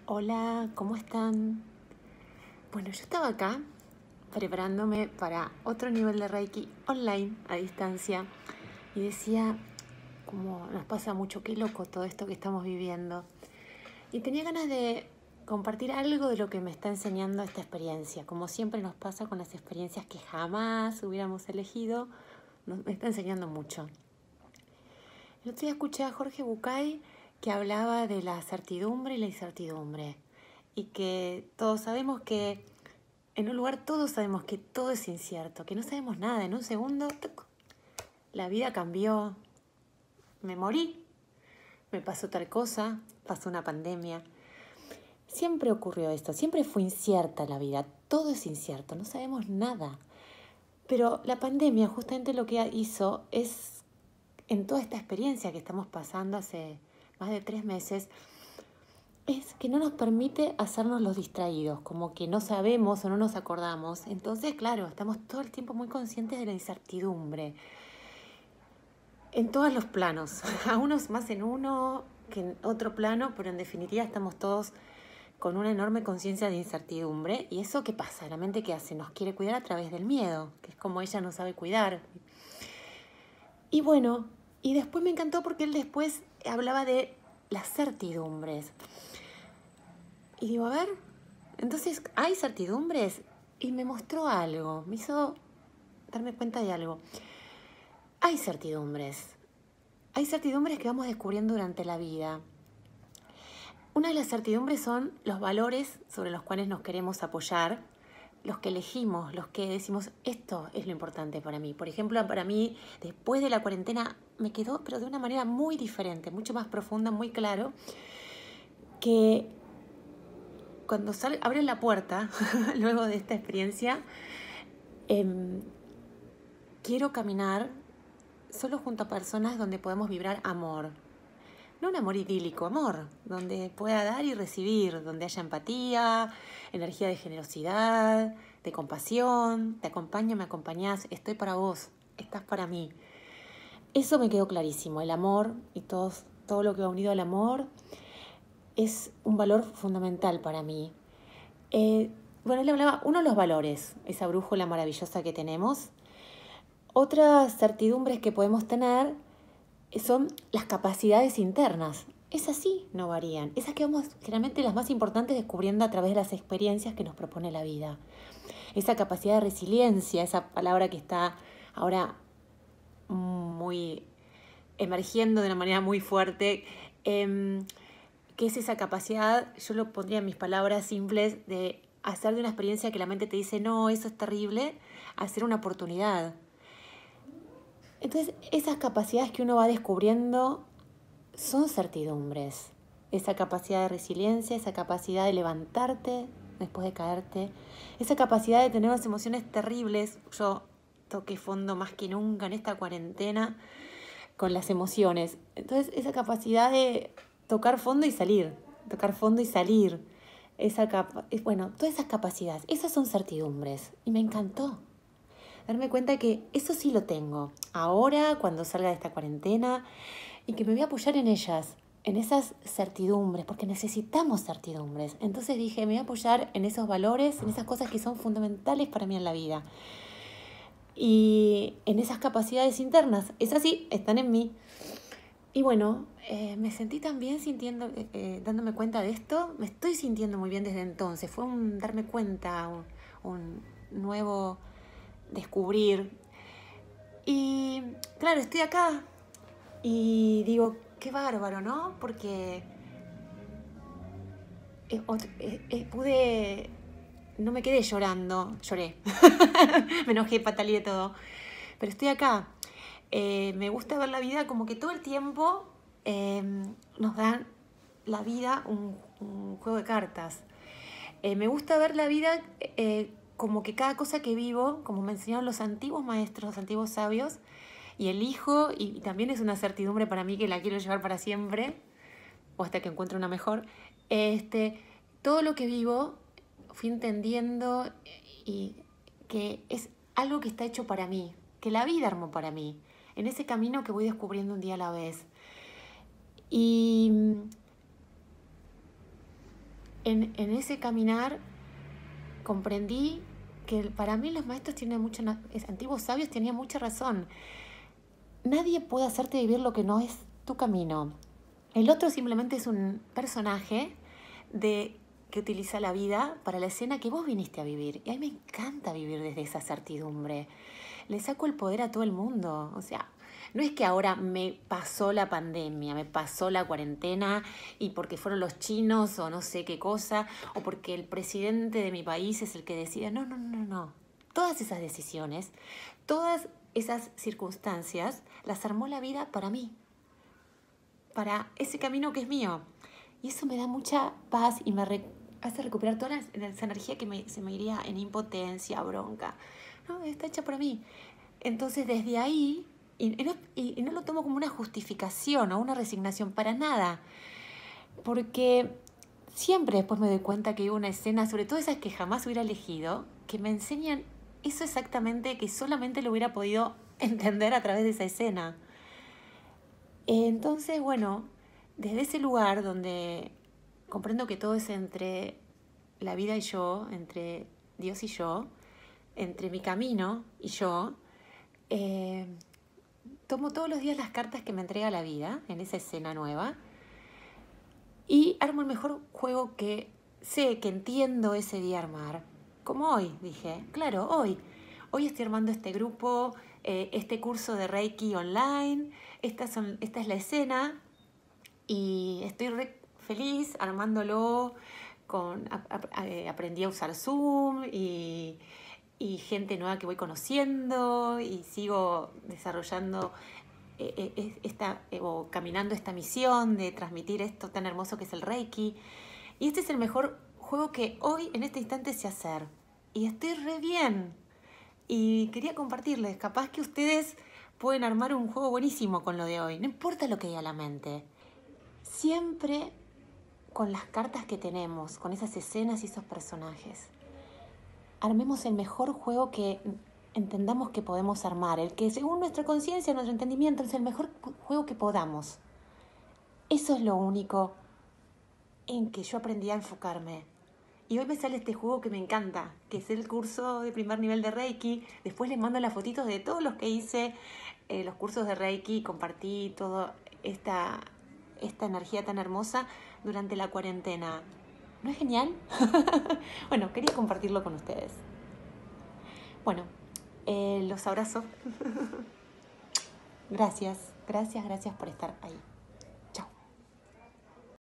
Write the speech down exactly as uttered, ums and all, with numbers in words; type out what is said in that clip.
Hola, ¿cómo están? Bueno, yo estaba acá preparándome para otro nivel de Reiki online, a distancia, y decía, como nos pasa mucho, qué loco todo esto que estamos viviendo. Y tenía ganas de compartir algo de lo que me está enseñando esta experiencia. Como siempre nos pasa con las experiencias que jamás hubiéramos elegido, nos, me está enseñando mucho. El otro día escuché a Jorge Bucay que hablaba de la certidumbre y la incertidumbre. Y que todos sabemos que en un lugar todos sabemos que todo es incierto, que no sabemos nada. En un segundo, ¡tuc!, la vida cambió, me morí, me pasó tal cosa, pasó una pandemia. Siempre ocurrió esto, siempre fue incierta la vida, todo es incierto, no sabemos nada. Pero la pandemia justamente lo que hizo es, en toda esta experiencia que estamos pasando hace más de tres meses, es que no nos permite hacernos los distraídos, como que no sabemos o no nos acordamos. Entonces, claro, estamos todo el tiempo muy conscientes de la incertidumbre. En todos los planos, a unos más en uno que en otro plano, pero en definitiva estamos todos con una enorme conciencia de incertidumbre. ¿Y eso qué pasa? La mente, ¿qué hace? Nos quiere cuidar a través del miedo, que es como ella no sabe cuidar. Y bueno, y después me encantó porque él después hablaba de las certidumbres. Y digo, a ver, entonces hay certidumbres. Y me mostró algo, me hizo darme cuenta de algo. Hay certidumbres. Hay certidumbres que vamos descubriendo durante la vida. Una de las certidumbres son los valores sobre los cuales nos queremos apoyar, los que elegimos, los que decimos, esto es lo importante para mí. Por ejemplo, para mí, después de la cuarentena, me quedó, pero de una manera muy diferente, mucho más profunda, muy claro, que cuando sal, abren la puerta, luego de esta experiencia, eh, quiero caminar solo junto a personas donde podemos vibrar amor. No un amor idílico, amor, donde pueda dar y recibir, donde haya empatía, energía de generosidad, de compasión, te acompaño, me acompañás, estoy para vos, estás para mí. Eso me quedó clarísimo, el amor y todo, todo lo que va unido al amor es un valor fundamental para mí. Eh, bueno, él hablaba, uno de los valores, esa brújula maravillosa que tenemos. Otras certidumbres que podemos tener son las capacidades internas. Esas sí no varían. Esas que vamos, generalmente las más importantes, descubriendo a través de las experiencias que nos propone la vida. Esa capacidad de resiliencia, esa palabra que está ahora muy emergiendo de una manera muy fuerte, eh, que es esa capacidad, yo lo pondría en mis palabras simples, de hacer de una experiencia que la mente te dice, no, eso es terrible, hacer una oportunidad. Entonces, esas capacidades que uno va descubriendo son certidumbres. Esa capacidad de resiliencia, esa capacidad de levantarte después de caerte, esa capacidad de tener unas emociones terribles. Yo toqué fondo más que nunca en esta cuarentena con las emociones. Entonces, esa capacidad de tocar fondo y salir, tocar fondo y salir. Esa capa- bueno, todas esas capacidades, esas son certidumbres. Y me encantó darme cuenta que eso sí lo tengo. Ahora, cuando salga de esta cuarentena, y que me voy a apoyar en ellas, en esas certidumbres, porque necesitamos certidumbres. Entonces dije, me voy a apoyar en esos valores, en esas cosas que son fundamentales para mí en la vida. Y en esas capacidades internas, esas sí, están en mí. Y bueno, eh, me sentí tan bien sintiendo, eh, eh, dándome cuenta de esto. Me estoy sintiendo muy bien desde entonces. Fue un darme cuenta, un, un nuevo descubrir. Y claro, estoy acá y digo, qué bárbaro, ¿no? Porque eh, eh, eh, pude, no me quedé llorando, lloré, me enojé, pataleé todo, pero estoy acá. Eh, me gusta ver la vida como que todo el tiempo eh, nos dan la vida un, un juego de cartas. Eh, me gusta ver la vida eh, como que cada cosa que vivo, como me enseñaron los antiguos maestros, los antiguos sabios, y elijo, y también es una certidumbre para mí que la quiero llevar para siempre, o hasta que encuentre una mejor. Este, todo lo que vivo fui entendiendo y que es algo que está hecho para mí, que la vida armó para mí, en ese camino que voy descubriendo un día a la vez. Y en, en ese caminar comprendí que para mí los maestros tienen mucha, antiguos sabios tenían mucha razón. Nadie puede hacerte vivir lo que no es tu camino. El otro simplemente es un personaje de, que utiliza la vida para la escena que vos viniste a vivir. Y a mí me encanta vivir desde esa certidumbre. Le saco el poder a todo el mundo. O sea, no es que ahora me pasó la pandemia, me pasó la cuarentena y porque fueron los chinos o no sé qué cosa, o porque el presidente de mi país es el que decide. No, no, no, no. Todas esas decisiones, todas esas circunstancias las armó la vida para mí, para ese camino que es mío. Y eso me da mucha paz y me re- hace recuperar toda la, esa energía que me, se me iría en impotencia, bronca. No, está hecha para mí. Entonces desde ahí, y, y, no, y, y no lo tomo como una justificación o una resignación, para nada. Porque siempre después me doy cuenta que hay una escena, sobre todo esas que jamás hubiera elegido, que me enseñan eso exactamente, que solamente lo hubiera podido entender a través de esa escena. Entonces, bueno, desde ese lugar donde comprendo que todo es entre la vida y yo, entre Dios y yo, entre mi camino y yo, eh, tomo todos los días las cartas que me entrega la vida en esa escena nueva y armo el mejor juego que sé, que entiendo ese día armar. Como hoy, dije, claro, hoy. Hoy estoy armando este grupo, eh, este curso de Reiki online, estas son, esta es la escena y estoy re feliz armándolo. Con, a, a, eh, aprendí a usar Zoom y, y gente nueva que voy conociendo y sigo desarrollando eh, eh, esta, eh, o caminando esta misión de transmitir esto tan hermoso que es el Reiki. Y este es el mejor juego que hoy en este instante sé hacer. Y estoy re bien. Y quería compartirles, capaz que ustedes pueden armar un juego buenísimo con lo de hoy. No importa lo que haya a la mente. Siempre con las cartas que tenemos, con esas escenas y esos personajes. Armemos el mejor juego que entendamos que podemos armar, el que según nuestra conciencia, nuestro entendimiento, es el mejor juego que podamos. Eso es lo único en que yo aprendí a enfocarme. Y hoy me sale este juego que me encanta, que es el curso de primer nivel de Reiki. Después les mando las fotitos de todos los que hice, eh, los cursos de Reiki, compartí toda esta, esta energía tan hermosa durante la cuarentena. ¿No es genial? Bueno, quería compartirlo con ustedes. Bueno, eh, los abrazo. Gracias, gracias, gracias por estar ahí.